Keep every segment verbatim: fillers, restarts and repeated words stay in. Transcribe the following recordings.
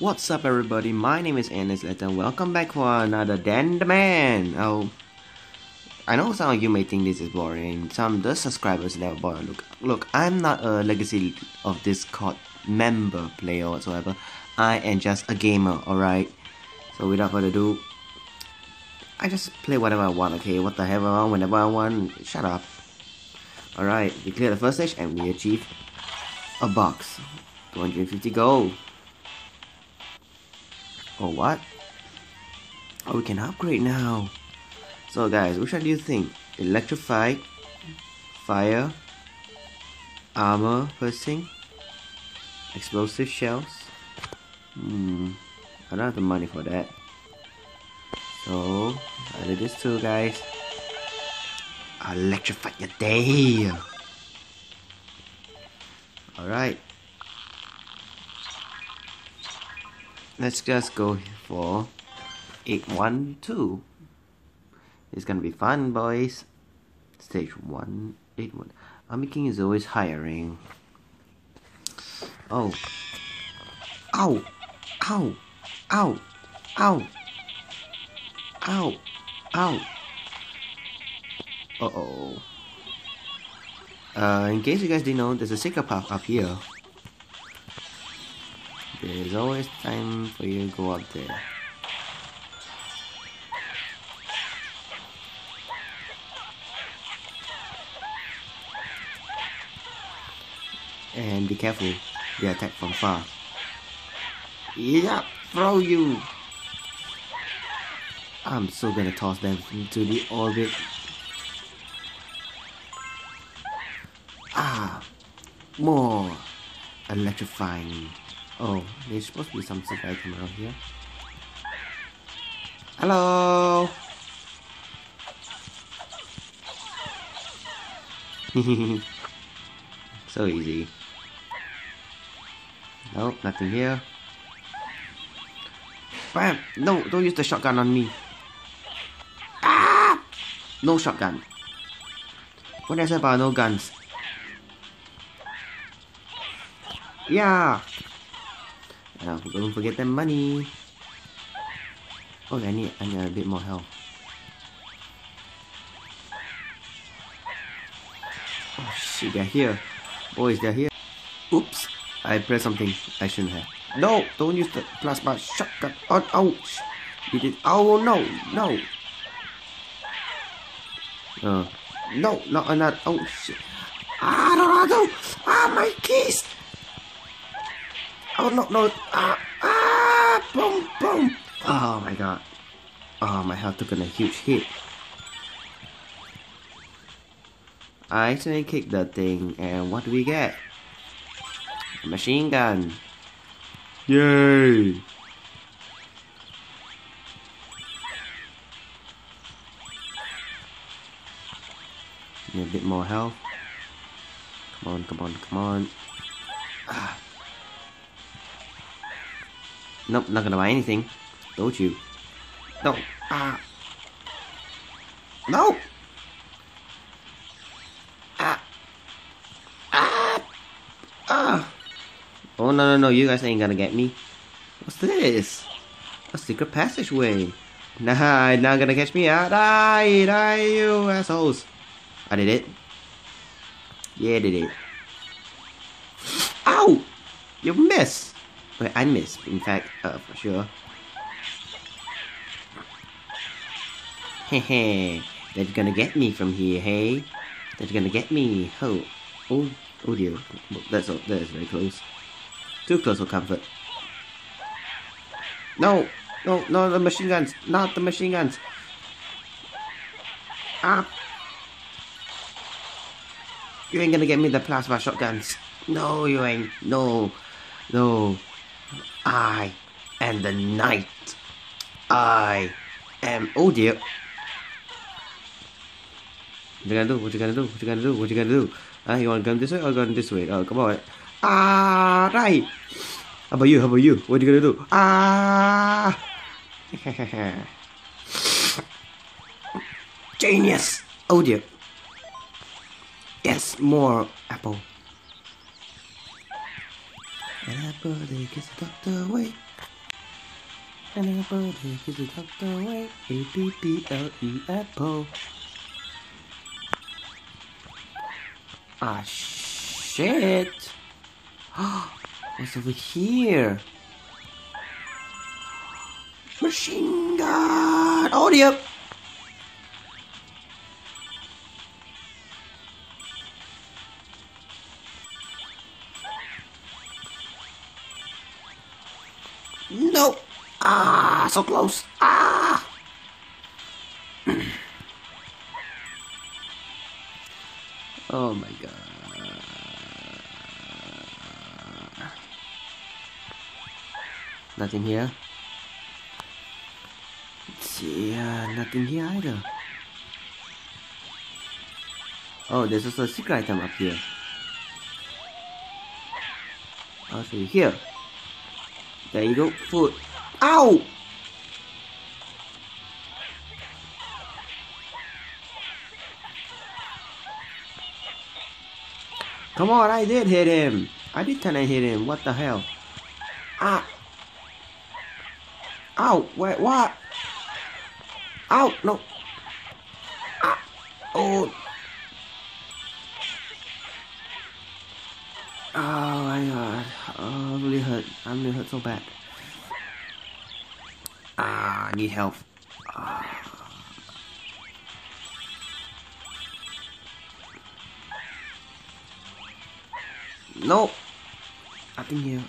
What's up, everybody? My name is Anis and welcome back for another Dan the Man. Oh, I know some of you may think this is boring. Some of the subscribers never boring. Look, look, I'm not a legacy of Discord member player whatsoever. I am just a gamer, alright? So without further ado, I just play whatever I want, okay? What the hell I want, whenever I want. Shut up. Alright, we clear the first stage and we achieve a box. two hundred fifty gold. Oh, what? Oh, we can upgrade now. So guys, which one do you think? Electrified, fire, armor piercing, explosive shells? Hmm, I don't have the money for that. So, either these two guys. I'll electrify your day. Alright. Let's just go for eight one two. It's gonna be fun, boys. Stage one, eight one. Army King is always hiring. Oh. Ow! Ow! Ow! Ow! Ow! Ow! Uh-oh. Uh, in case you guys didn't know, there's a secret path up here. There's always time for you to go up there. And be careful, they attack from far. Yeah, throw you! I'm so gonna toss them into the orbit. Ah, more electrifying. Oh, there's supposed to be some sick item around here. Hello! So easy. Nope, nothing here. Bam! No, don't use the shotgun on me. Ah! No shotgun. What did I say about no guns? Yeah! Now, don't forget the money. Oh, I need, I need a bit more health. Oh shit, they're here. Boys, they're here. Oops, I pressed something I shouldn't have. No, don't use the plasma shotgun. Oh, ouch. You did. Oh, no, no. Uh, no, not another. Oh, shit. Ah, no, no, no. Ah, my keys. Oh, no, no. Ah, ah, boom, boom. Oh, my God. Oh, my health took a huge hit. I accidentally kicked that thing, and what do we get? A machine gun. Yay! Need a bit more health. Come on, come on, come on. Ah. Nope, not gonna buy anything. Don't you? No. Ah. No! Ah. Ah. Ah. Oh, no, no, no. You guys ain't gonna get me. What's this? A secret passageway. Nah, not gonna catch me out. Die, die, you assholes. I did it. Yeah, I did it. Ow! You missed. Wait, I missed, in fact, uh, for sure. Hehe, they're gonna get me from here, hey? They're gonna get me. Oh, oh, oh dear. That's that is very close. Too close for comfort. No, no, no, the machine guns, not the machine guns. Ah! You ain't gonna get me the plasma shotguns. No, you ain't. No, no. I am the knight. I am. Oh dear. What you gonna do? What you gonna do? What you gonna do? What you gonna do? Ah, uh, you wanna go this way or go this way? Oh, come on. Ah, right. How about you? How about you? What you gonna do? Ah. Genius. Oh dear. Yes, more apple. An apple, they kiss the doctor away. An apple is a tucked away. A P P L E apple. Ah, shit. What's over here? Machine gun! Oh, yep. No! Ah, so close! Ah! Oh my god. Nothing here. Yeah, nothing here either. Oh, there's also a secret item up here. I'll show you here. There you go, food. Ow! Come on, I did hit him. I did kinda hit him. What the hell? Ah! Ow! Wait, what? Ow! No! Ah! Oh! Oh my god. Oh, I'm really hurt. I'm really hurt so bad. Ah, I need help. Ah. No! Nothing here.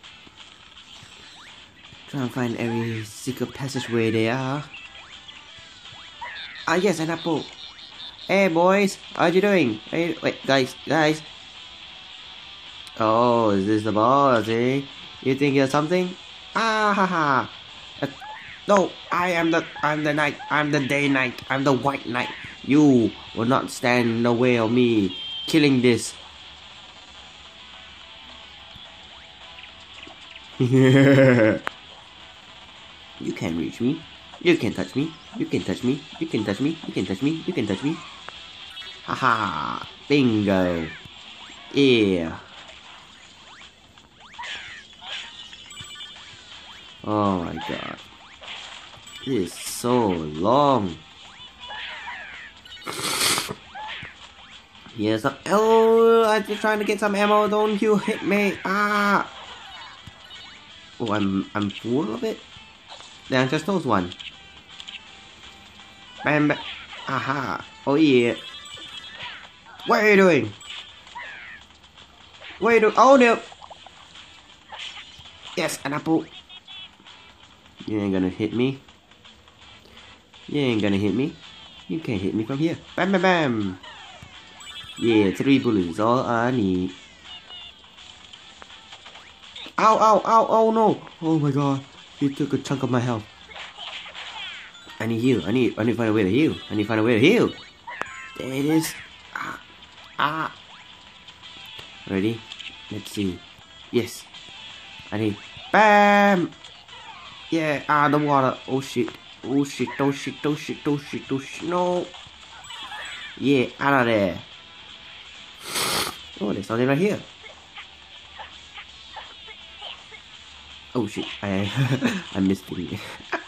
Try and find every secret passageway there are. Ah, yes, an apple. Hey, boys. How you doing? Hey, wait, guys, guys. Oh, is this the boss, eh? You think you're something? Ah, ha, ha. Uh, no, I am the, I'm the knight. I'm the day knight. I'm the white knight. You will not stand in the way of me killing this. You can't reach me. You can touch me. You can touch me. You can touch me. You can touch me. You can touch me. Haha. Bingo. Yeah. Oh my god. This is so long. Here's some. Oh, I'm just trying to get some ammo. Don't you hit me. Ah. Oh, I'm I'm full of it. Then I just knows one. Bam, bam. Aha. Oh yeah. What are you doing? What are you doing? Oh no. Yes, an apple. You ain't gonna hit me. You ain't gonna hit me. You can't hit me from here. Bam, bam, bam. Yeah, three bullets, all I need. Ow, ow, ow, oh no. Oh my god. He took a chunk of my health. I need heal. I need, I need to find a way to heal. I need to find a way to heal. There it is. Ah, ah. Ready? Let's see. Yes. I need. Bam! Yeah, ah, the water. Oh shit. Oh shit, oh shit, oh shit, oh shit, oh shit. No. Yeah, out of there. Oh, there's something right here. Oh shit, I I missed it.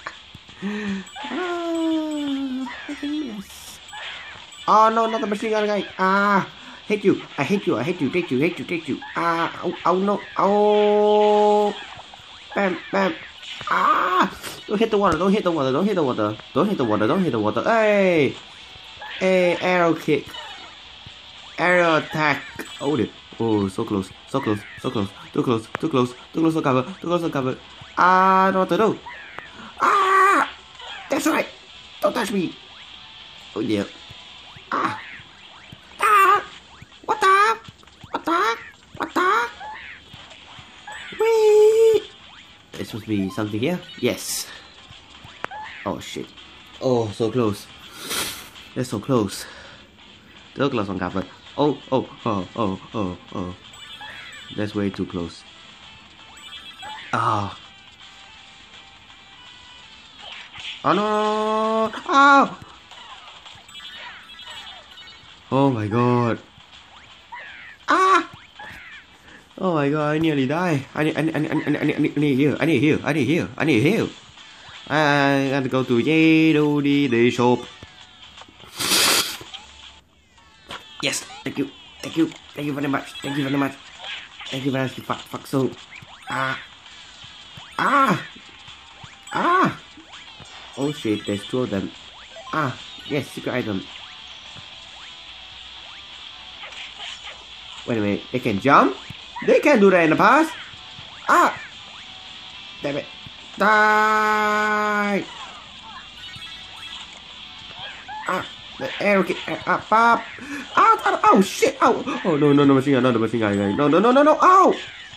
Ah, yes. Oh no, not the machine gun guy. Ah, hate you. I hate you. I hate you. Take you. Hate you. Take you. Ah, oh, oh no. Oh, bam, bam. Ah, don't hit the water. Don't hit the water. Don't hit the water. Don't hit the water. Don't hit the water. Hey, hey, arrow kick. Arrow attack. Oh, dear. Oh, so close, so close, so close, too close, too close, too close to cover, too close to cover. Ah, I know what to do. Ah, that's right. Don't touch me. Oh dear. Ah, ah, what the, what the, what the? Wee. There's supposed to be something here. Yes. Oh shit. Oh, so close. That's so close. Too close on cover. Oh, oh, oh, oh, oh, oh. That's way too close. Ah. Oh no! Oh! Oh my god. Ah! Oh my god, I nearly die. I need, I need, I need, I need, I need, I need heal. I need heal. I need heal. I need heal. I gotta go to the shop. Yes, thank you, thank you, thank you very much, thank you very much, thank you very much. Fuck, fuck, so, ah, ah, ah. Oh shit, there's two of them. Ah, yes, secret item. Wait a minute, they can jump? They can't do that in the past. Ah, damn it, die. Ah. The arrow kick, ah, pop. Ah, ah, oh shit, oh, oh no, no, no, machine gun, no, the machine gun, no, no, no, no, no, ow.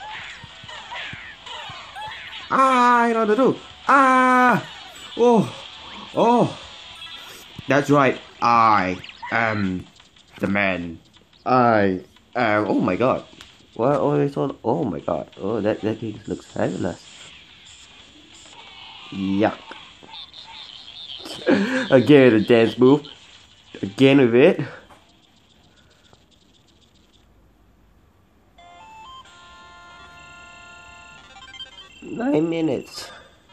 Ah, I know what to do. Ah, oh, oh, that's right, I am the man. I am, oh my god. What, oh, it's all, oh my god, oh, that, that kick looks fabulous. Yuck. Again, a dance move. Again with it. Nine minutes.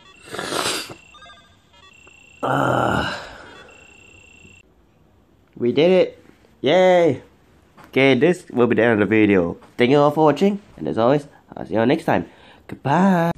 Uh, we did it. Yay. Okay, this will be the end of the video. Thank you all for watching. And as always, I'll see you all next time. Goodbye.